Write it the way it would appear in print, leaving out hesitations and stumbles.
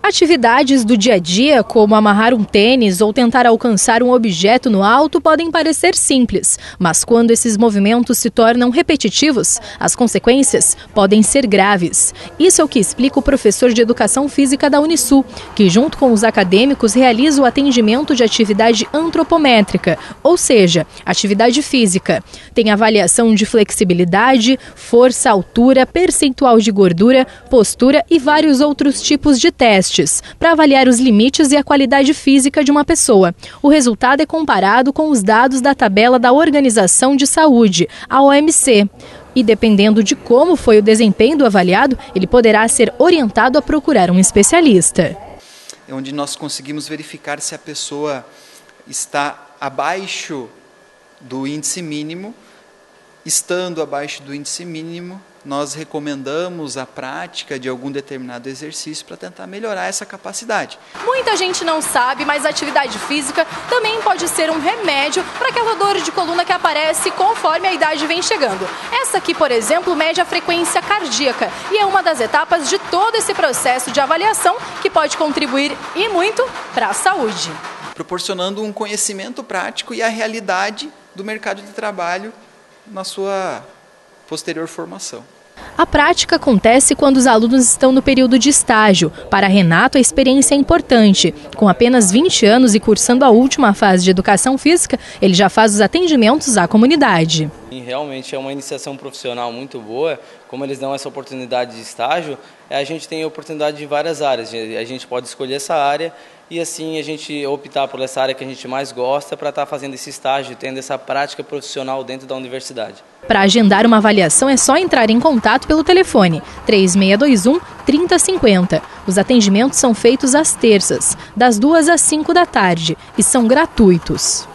Atividades do dia a dia, como amarrar um tênis ou tentar alcançar um objeto no alto, podem parecer simples, mas quando esses movimentos se tornam repetitivos, as consequências podem ser graves. Isso é o que explica o professor de Educação Física da Unisul, que junto com os acadêmicos realiza o atendimento de atividade antropométrica, ou seja, atividade física. Tem avaliação de flexibilidade, força, altura, percentual de gordura, postura e vários outros tipos de testes para avaliar os limites e a qualidade física de uma pessoa. O resultado é comparado com os dados da tabela da Organização de Saúde, a OMC. E dependendo de como foi o desempenho do avaliado, ele poderá ser orientado a procurar um especialista. É onde nós conseguimos verificar se a pessoa está abaixo do índice mínimo. Estando abaixo do índice mínimo, nós recomendamos a prática de algum determinado exercício para tentar melhorar essa capacidade. Muita gente não sabe, mas a atividade física também pode ser um remédio para aquela dor de coluna que aparece conforme a idade vem chegando. Essa aqui, por exemplo, mede a frequência cardíaca e é uma das etapas de todo esse processo de avaliação que pode contribuir e muito para a saúde. Proporcionando um conhecimento prático e a realidade do mercado de trabalho na sua posterior formação. A prática acontece quando os alunos estão no período de estágio. Para Renato, a experiência é importante. Com apenas 20 anos e cursando a última fase de educação física, ele já faz os atendimentos à comunidade. Realmente é uma iniciação profissional muito boa. Como eles dão essa oportunidade de estágio, a gente tem a oportunidade de várias áreas. A gente pode escolher essa área e assim a gente optar por essa área que a gente mais gosta para estar fazendo esse estágio, tendo essa prática profissional dentro da universidade. Para agendar uma avaliação é só entrar em contato pelo telefone 3621-3050. Os atendimentos são feitos às terças, das 2 às 5 da tarde e são gratuitos.